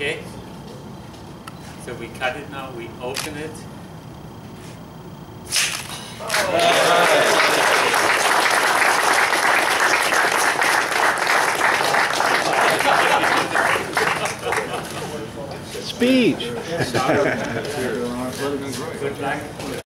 Okay? So we cut it now, we open it. Speech. Good luck.